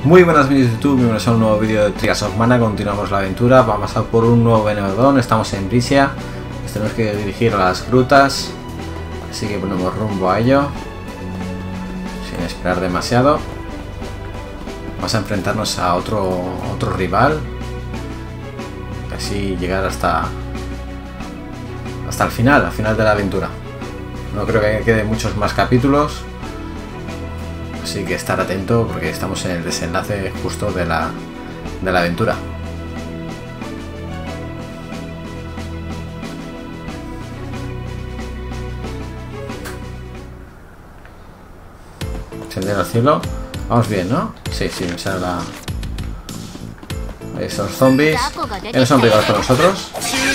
Muy buenas vídeos de YouTube, bienvenidos a un nuevo vídeo de Trials of Mana. Continuamos la aventura, vamos a por un nuevo Benedón. Estamos en Brisia, nos tenemos que dirigir a las grutas, así que ponemos rumbo a ello sin esperar demasiado. Vamos a enfrentarnos a otro rival, así llegar hasta el final, al final de la aventura. No creo que quede muchos más capítulos, así que estar atento porque estamos en el desenlace justo de la aventura. Sendero al cielo. Vamos bien, ¿no? Sí, me sale la... Esos zombies ya no son pegados con nosotros.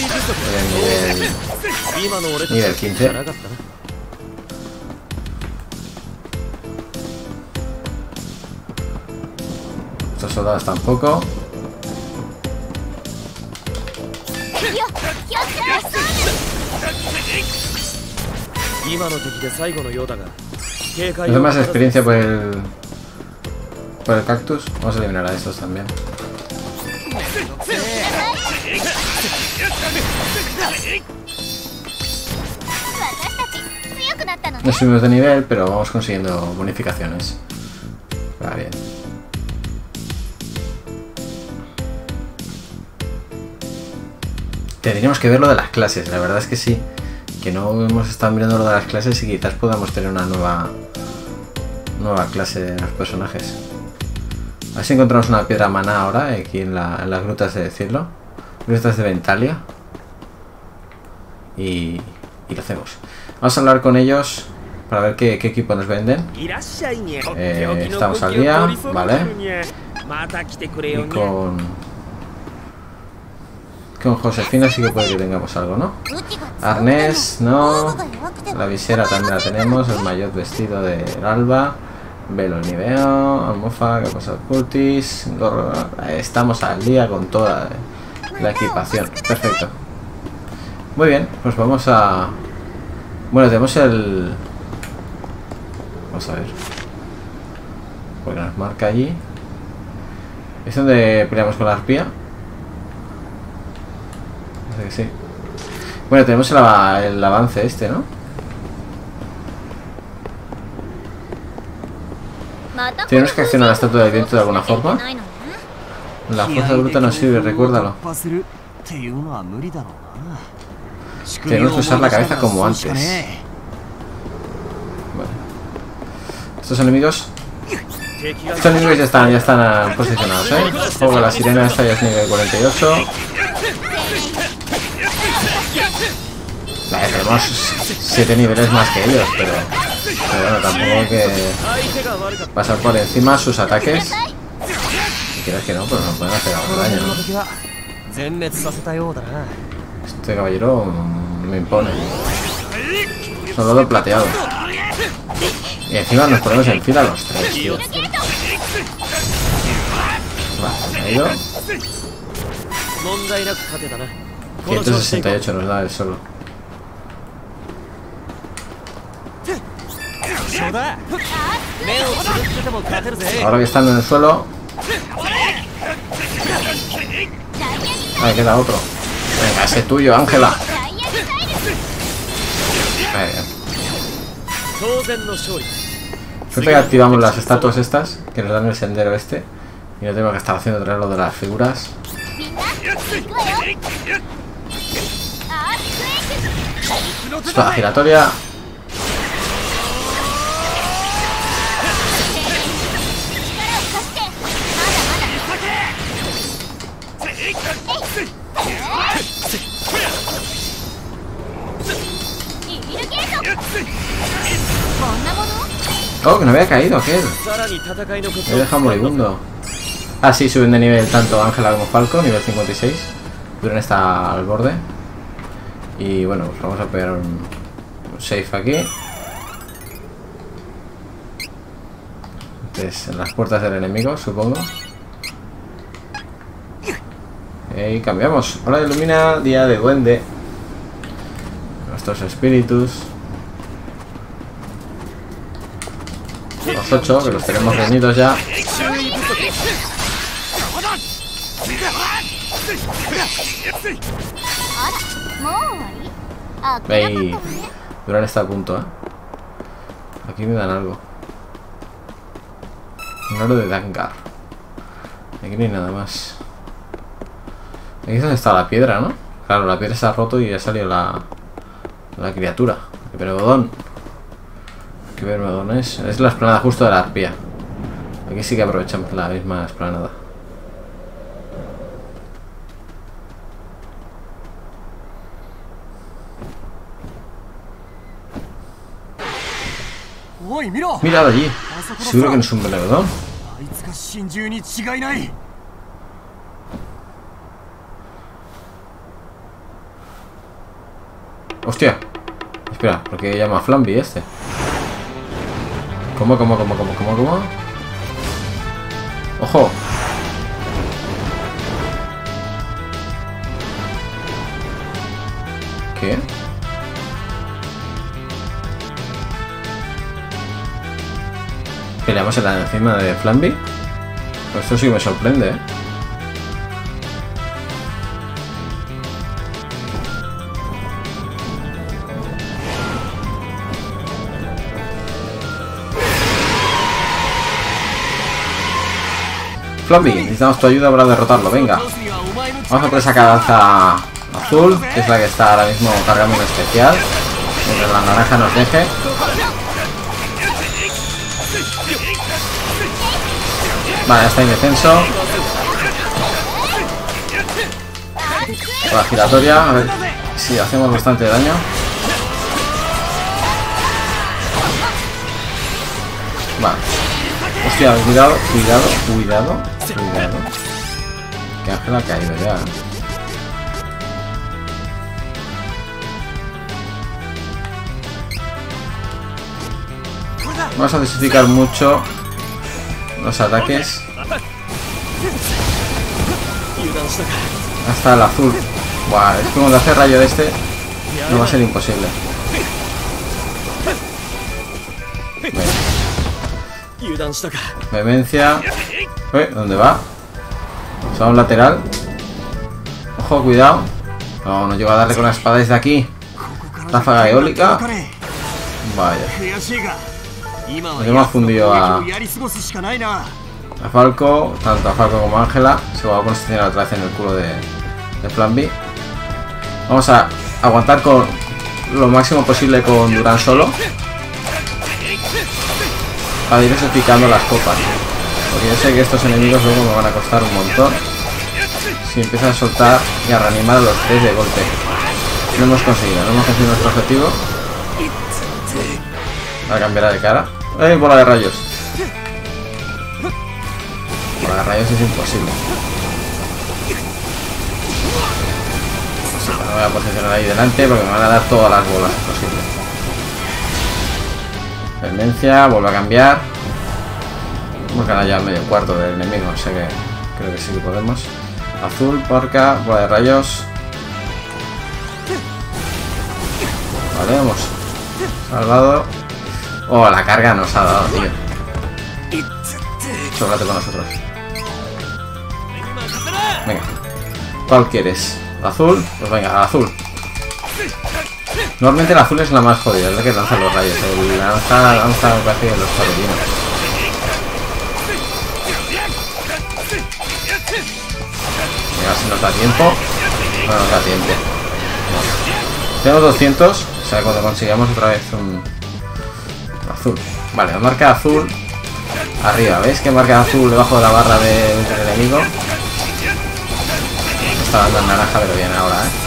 Nivel 15. Estos soldados tampoco. Tengo más experiencia por el cactus. Vamos a eliminar a estos también. No subimos de nivel, pero vamos consiguiendo bonificaciones. Va bien. Tendríamos que ver lo de las clases, la verdad es que sí. Que no hemos estado mirando lo de las clases y quizás podamos tener una nueva clase de los personajes. A ver si encontramos una piedra maná ahora aquí en las grutas de cielo. Grutas de Ventalia. Y lo hacemos. Vamos a hablar con ellos para ver qué equipo nos venden. Estamos al día, vale. Y con Josefina sí que puede que tengamos algo, ¿no? Arnés, no. La visera también la tenemos. El maillot vestido de alba. Velo niveo. Almofa, capas cultis. Gorro. Estamos al día con toda la equipación. Perfecto. Muy bien, pues vamos a... Bueno, tenemos el... Vamos a ver. Porque nos marca allí. ¿Es donde peleamos con la arpía? Que sí. Bueno, tenemos el avance este, ¿no? Tenemos que accionar la estatua del viento de alguna forma. La fuerza bruta no sirve, recuérdalo. Tenemos que usar la cabeza como antes. Vale. Estos enemigos ya están posicionados, ¿eh? Juego la sirena, esta ya es nivel 48. Vale, tenemos 7 niveles más que ellos, pero bueno, tampoco hay que pasar por encima sus ataques. Si quieres que no, pues nos pueden hacer algo de daño, ¿no? Este caballero me impone. Solo plateado. Y encima nos ponemos en fila los tres, tío. Vale, ha ido. 168 nos da el solo. Ahora que están en el suelo. Ahí queda otro. Venga, ese tuyo, Ángela. Suerte que activamos las estatuas estas que nos dan el sendero este. Y no tengo que estar haciendo otra vez lo de las figuras. Espada giratoria. Oh, que no había caído aquel. Me he dejado moribundo. Ah, sí, suben de nivel tanto Ángela como Falco, nivel 56. Duran está al borde. Y bueno, pues vamos a pegar un save aquí. Entonces, en las puertas del enemigo, supongo. Y cambiamos. Hora de ilumina, día de duende. Nuestros espíritus. Los 8, que los tenemos reunidos ya. Veis, Duran está a punto, ¿eh? Aquí me dan algo. Un oro de Dangar. Aquí no hay nada más. Aquí es donde está la piedra, ¿no? Claro, la piedra se ha roto y ha salido la criatura. ¡Qué vergodón! ¡Qué vergodón es! Es la explanada justo de la arpía. Aquí sí que aprovechamos la misma explanada. Mirad allí. Seguro que no es un vergodón. Hostia. Espera, ¿por qué llama Flamby este? ¿Cómo? ¡Ojo! ¿Qué? ¿Peleamos encima de Flamby? Pues esto sí que me sorprende, ¿eh? Flamby, necesitamos tu ayuda para derrotarlo, venga. Vamos a por esa cabaza azul, que es la que está ahora mismo cargando un especial. Mientras la naranja nos deje. Vale, está indefenso. La giratoria, a ver si hacemos bastante daño. Vale. Hostia, cuidado. Que Ángel ha caído ya. Vamos a dosificar mucho los ataques. Hasta el azul. Buah, es que cuando hace rayo de este no va a ser imposible. Vehemencia. ¿Dónde va? Se va a un lateral. Ojo, cuidado. No llego a darle con la espada desde aquí. Ráfaga eólica. Vaya. Nos hemos fundido a Falco. Tanto a Falco como a Ángela. Se va a posicionar otra vez en el culo de Flamby. Vamos a aguantar con lo máximo posible con Duran solo. Para ir picando las copas. Porque yo sé que estos enemigos luego me van a costar un montón. Si empiezan a soltar y a reanimar a los 3 de golpe. No hemos conseguido nuestro objetivo. Ahora cambiará de cara. ¡Ey, bola de rayos! Bola de rayos es imposible. Me voy a posicionar ahí delante porque me van a dar todas las bolas posibles. Tendencia, vuelve a cambiar. Hemos ganado ya medio cuarto del enemigo, o sea que creo que sí que podemos. Azul, porca, bola de rayos. Vale, vamos. Salvado. Oh, la carga nos ha dado, tío. Sóbrate con nosotros. Venga. ¿Cuál quieres? ¿Azul? Pues venga, azul. Normalmente el azul es la más jodida, es la que lanza los rayos. El lanza me parece que los torbellinos. Mira si nos da tiempo. No nos da tiempo. Tenemos 200. O sea, cuando consigamos otra vez un azul. Vale, la marca azul arriba. ¿Veis que marca azul debajo de la barra del enemigo? Está dando en naranja, pero bien ahora, ¿eh?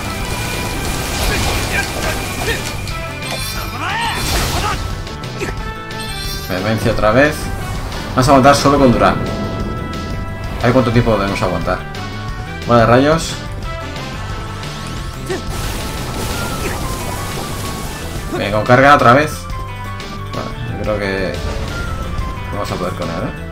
Vehemencia otra vez. Vamos a aguantar solo con Duran. A ver cuánto tiempo podemos aguantar. Bola de rayos. Venga, con carga otra vez. Vale, yo creo que vamos a poder con él, ¿eh?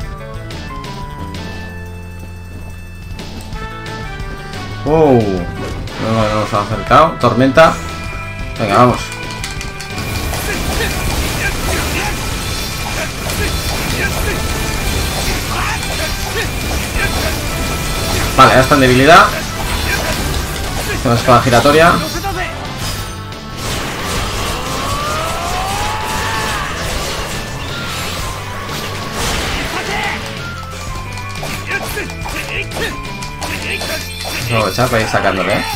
No nos ha acercado. Tormenta. Venga, vamos. Vale, ya está en debilidad. Hacemos espada giratoria. Vamos a aprovechar para ir sacándole, ¿eh?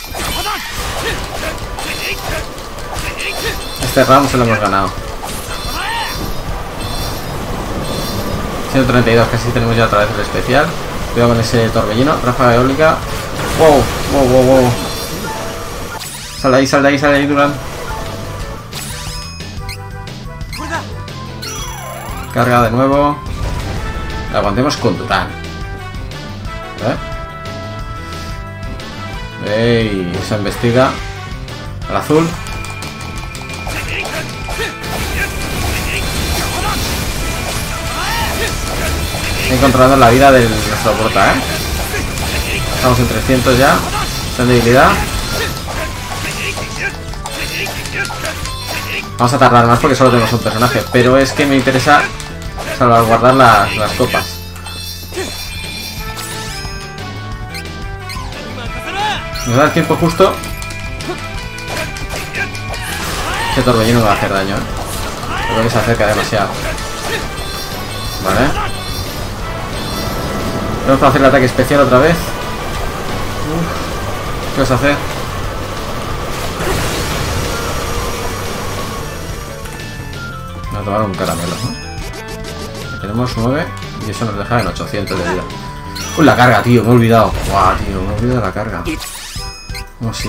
Este round se lo hemos ganado. 132, casi tenemos ya otra vez el especial. Cuidado con ese torbellino. Ráfaga eólica. Wow, wow, wow, wow. Sal de ahí, sal de ahí, sal de ahí, Durán. Carga de nuevo. La aguantemos con Durán. ¡Ey! Esa embestida. Al azul. He encontrado la vida de nuestro prota, ¿eh? Estamos en 300 ya. Está en debilidad. Vamos a tardar más porque solo tenemos un personaje. Pero es que me interesa salvaguardar las copas. Nos da el tiempo justo. Ese torbellino no va a hacer daño, ¿eh? Creo que se acerca demasiado. Vale. Vamos a hacer el ataque especial otra vez. ¿Qué vas a hacer? Vamos a tomar un caramelo, ¿no? Tenemos 9 y eso nos deja en 800 de vida. ¡Uy, la carga, tío! Me he olvidado. ¡Guau, tío! Me he olvidado de la carga. Oh, sí.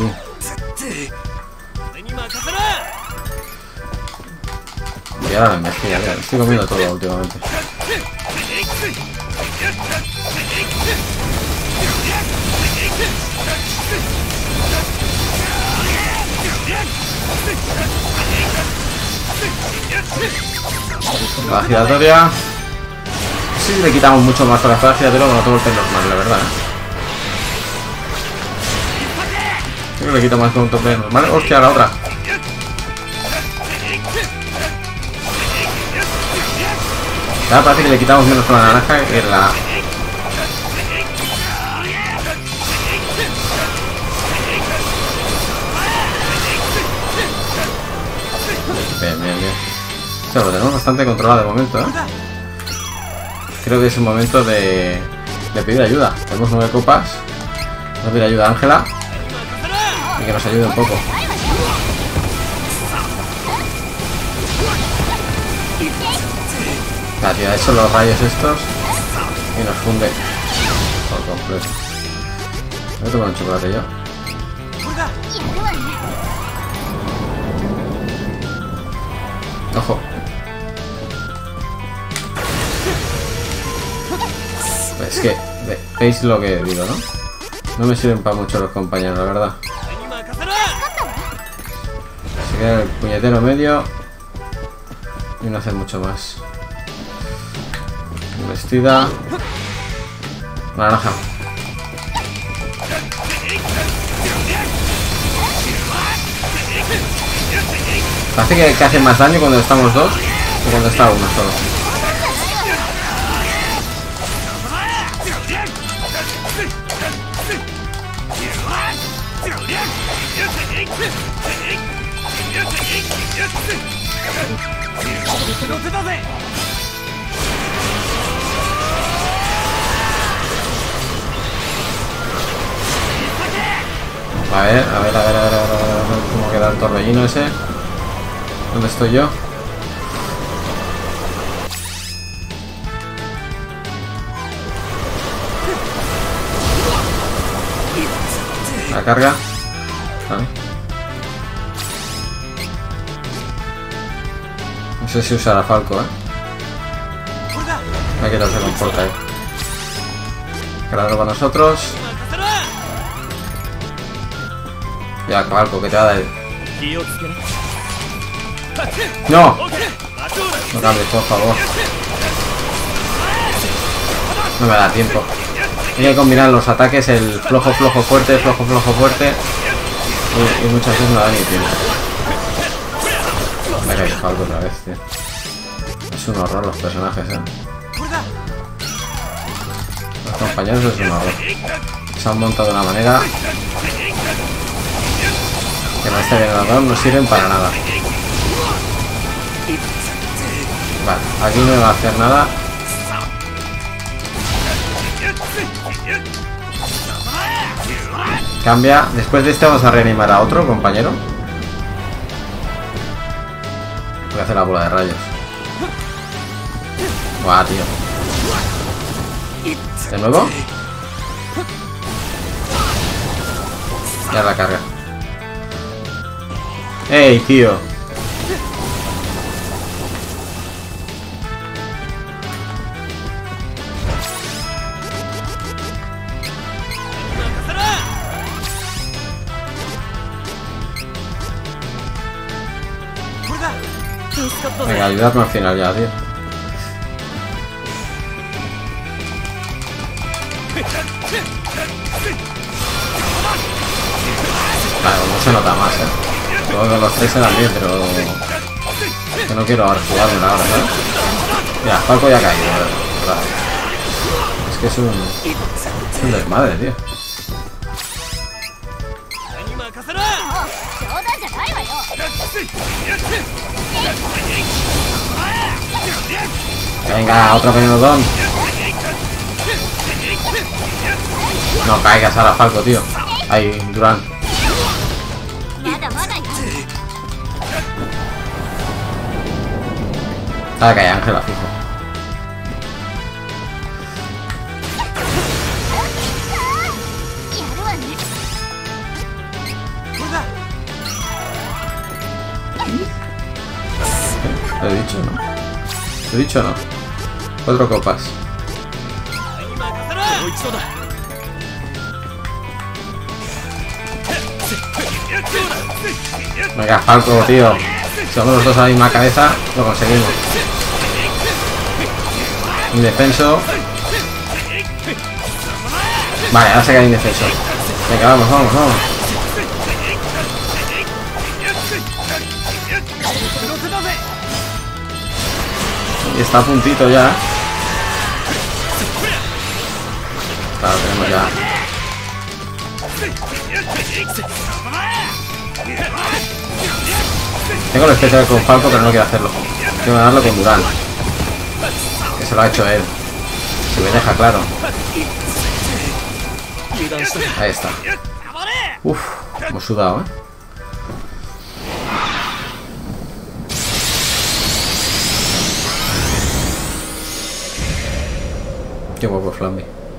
Y ahora la investiga, mira, estoy comiendo todo últimamente. La giratoria. Sí, le quitamos mucho más con la espada giratoria con otro golpe normal, la verdad. Creo que le quito más con un tope normal. Hostia, la otra. Ahora parece que le quitamos menos con la naranja que la... Bien, bien, bien. O sea, lo tenemos bastante controlado de momento, ¿eh? Creo que es el momento de pedir ayuda. Tenemos 9 copas. Vamos a pedir ayuda a Ángela. Y que nos ayude un poco. La tía ha hecho los rayos estos y nos funde por completo. Voy a tomar un chocolate yo. Ojo. Es que veis lo que digo, ¿no? No me sirven para mucho los compañeros, la verdad. Se queda el puñetero medio y no hace mucho más. Vestida. Naranja. Parece que hace más daño cuando estamos dos que cuando está uno solo. A ver cómo queda el torbellino ese. ¿Dónde estoy yo? La carga. Vale. No sé si usará Falco, Hay que tal se comporta, Cargarlo para nosotros. Ya, Falco, que te va a dar. ¡No! No cambies, por favor. No me da tiempo. Hay que combinar los ataques, el flojo, flojo, fuerte, flojo, flojo, fuerte. Y muchas veces no da ni tiempo. Me ha caído Falco otra vez, tío. Es un horror los personajes, compañeros es un horror. Se han montado de una manera que en este generador no sirven para nada. Vale, aquí no va a hacer nada. Cambia. Después de este vamos a reanimar a otro compañero. Voy a hacer la bola de rayos. Guau, tío. De nuevo. Ya la carga. ¡Ey, tío! Venga, ayudarme al final ya, tío. Claro, no se nota más, Todos los tres se dan bien, pero que no quiero ahora jugarme ahora, ¿sabes? Mira, Falco ya ha caído, ¿verdad? Es que es un desmadre, tío. Venga, otro venenodón. No caigas ahora, Falco, tío. Ahí, Durán. Ahora cae Ángela, fijo. Lo he dicho, ¿no? Lo he dicho, ¿no? 4 copas. Venga, Falco, tío. Somos los dos a la misma cabeza, lo conseguimos. Indefenso. Vale, ahora se cae indefenso. Venga, vamos, vamos, vamos. Y está a puntito ya. Claro, tenemos ya. Tengo el especial con Falco, pero no quiero hacerlo. Quiero ganarlo con Durán. Que se lo ha hecho él. Se me deja claro. Ahí está. Uf, hemos sudado, Qué guapo Flamby.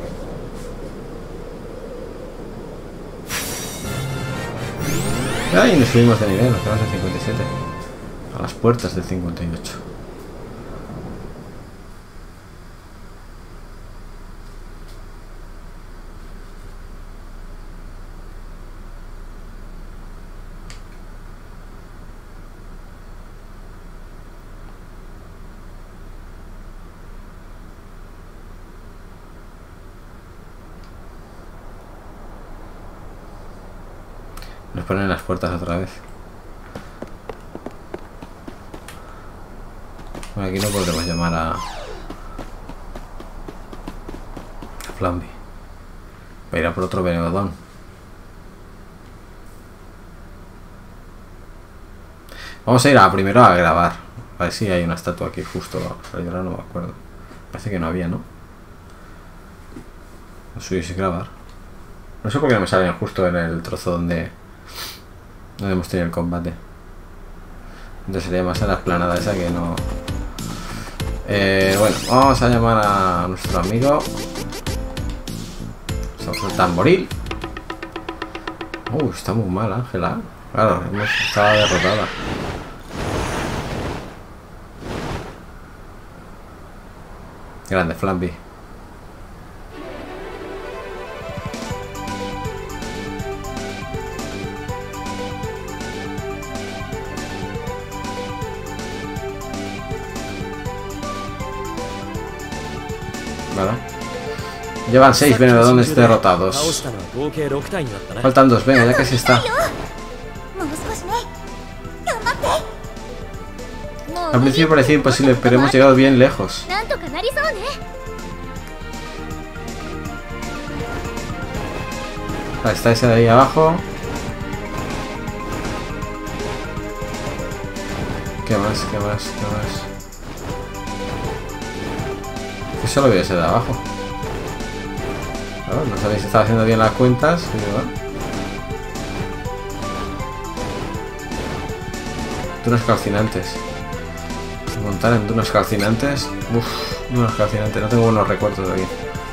Y nos subimos de nivel, nos quedamos en 57. A las puertas del 58. Nos ponen las puertas otra vez. Bueno, aquí no podremos llamar a Flamby. Voy a ir a por otro venenodón. Vamos a ir primero a grabar. A ver si hay una estatua aquí justo. Pero yo ahora no me acuerdo. Parece que no había, ¿no? No subiese grabar. No sé por qué no me salen justo en el trozo donde hemos tenido el combate. Entonces sería más en la explanada esa que no. Bueno, vamos a llamar a nuestro amigo. Somos el tamboril. Está muy mal, Ángela. Claro, estaba derrotada. Grande Flamby. Vale. Llevan 6 venedones derrotados. Faltan 2, venga, ya casi está. Al principio parecía imposible, pero hemos llegado bien lejos. Vale, está ese de ahí abajo. ¿Qué más? ¿Qué más? ¿Qué más? Que solo veo ese de abajo. Claro, no sabéis si estaba haciendo bien las cuentas. Dunas calcinantes. Montar en dunas calcinantes. Uff, dunas calcinantes. No tengo buenos recuerdos de aquí.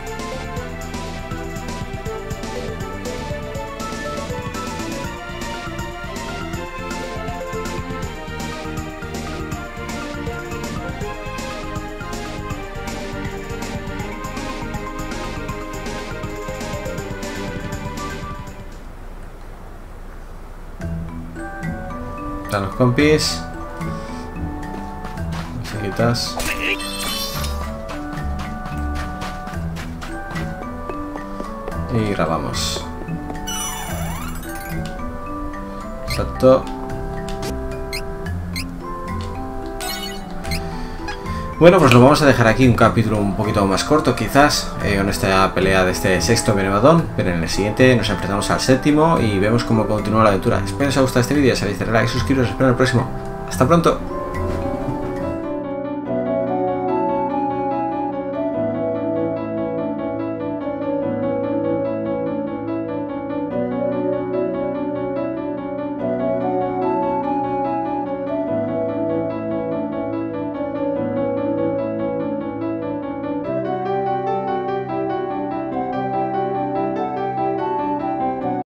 Están los compis. Musiquitas. Y grabamos. Exacto. Bueno, pues lo vamos a dejar aquí, un capítulo un poquito más corto quizás, con esta pelea de este sexto Megalodón, pero en el siguiente nos enfrentamos al séptimo y vemos cómo continúa la aventura. Espero que os haya gustado este vídeo, sabéis, darle like, suscribiros, os espero en el próximo. ¡Hasta pronto!